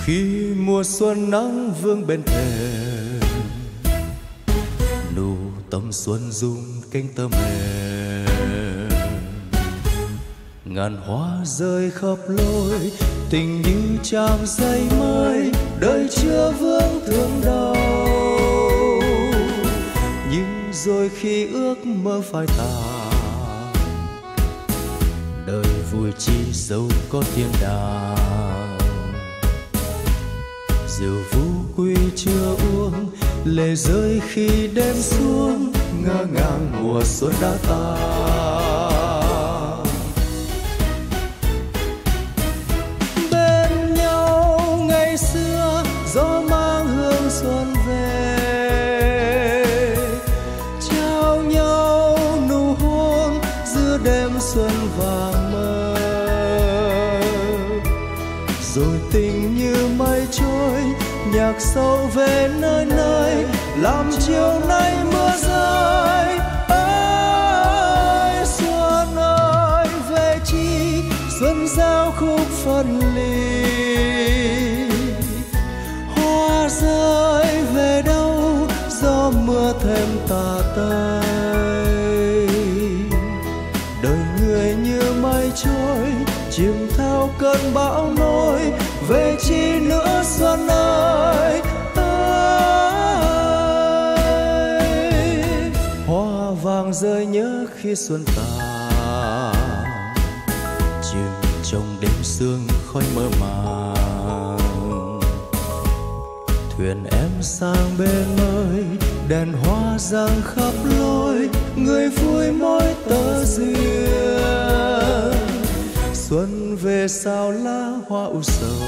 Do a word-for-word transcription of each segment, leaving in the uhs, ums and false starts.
Khi mùa xuân nắng vương bên thềm, nụ tầm xuân rung cánh tơ mềm, ngàn hoa rơi khắp lối, tình như trang giấy mới, đời chưa vương thương đau. Nhưng rồi khi ước mơ phai tàn, đời vui chi dẫu có thiên đàng. Rượu vũ quy chưa uống, lệ rơi khi đêm xuống, ngỡ ngàng mùa xuân đã tan. Bên nhau ngày xưa gió mang hương xuân về, trao nhau nụ hôn giữa đêm xuân vàng mơ. Rồi tình như mây trôi, nhạc sâu về nơi nơi, làm chiều nay mưa rơi. Ơi xuân ơi về chi, xuân giao khúc phân ly. Hoa rơi về đâu, gió mưa thêm tà tơi. Đời người như mây trôi, chìm theo cơn bão nổi, về chi nữa xuân ơi, ơi. Hoa vàng rơi nhớ khi xuân tàn, chìm trong đêm sương khói mơ màng. Thuyền em sang bên mới, đèn hoa răng khắp lối, người vui mỗi tơ duyên. Xuân về sao lá hoa u sầu,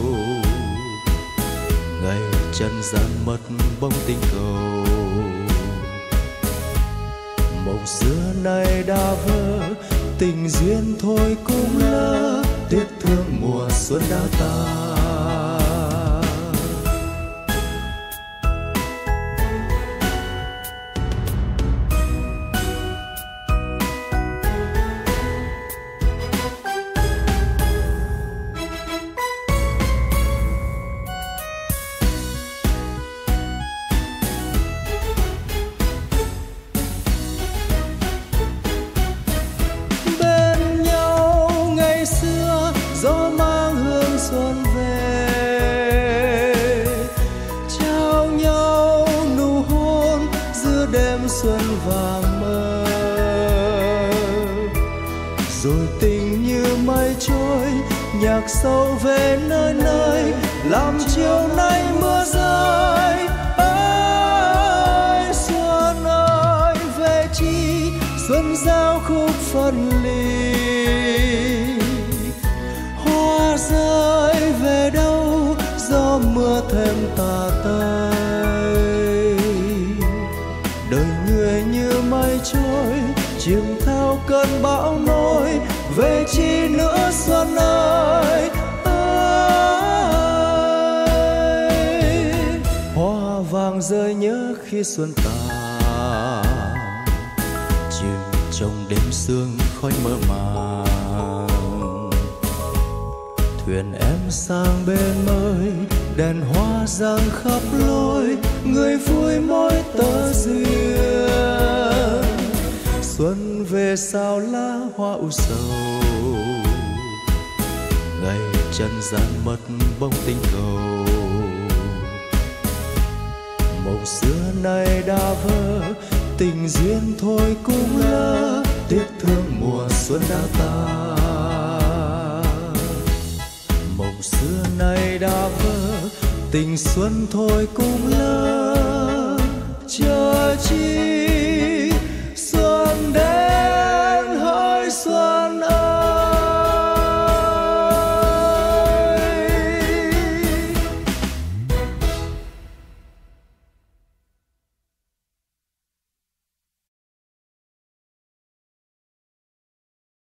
ngày trần gian mất bóng tình cầu. Mộng xưa nay đã vỡ, tình duyên thôi cũng lỡ, tiếc thương mùa xuân đã tan. Gió mang hương xuân về, trao nhau nụ hôn giữa đêm xuân vàng mơ. Rồi tình như mây trôi, nhạc sâu về nơi nơi, làm chiều nay mưa rơi. Ơi xuân ơi về chi, xuân giao khúc phân ly. Hoa rơi về đâu, gió mưa thêm tà tơi. Đời người như mây trôi, chìm theo cơn bão nổi, về chi nữa xuân ơi, ơi. Hoa vàng rơi nhớ khi xuân tàn, chìm trong đêm sương khói mơ màng. Thuyền em sang bên mới, đèn hoa răng khắp lối, người vui mỗi tơ duyên. Xuân về sao lá hoa u sầu, ngày trần gian mất bóng tình cầu. Mộng xưa nay đã vỡ, tình duyên thôi cũng lỡ, tiếc thương mùa xuân đã tan. Mộng xưa nay đã vỡ, tình xuân thôi cũng lỡ, chờ chi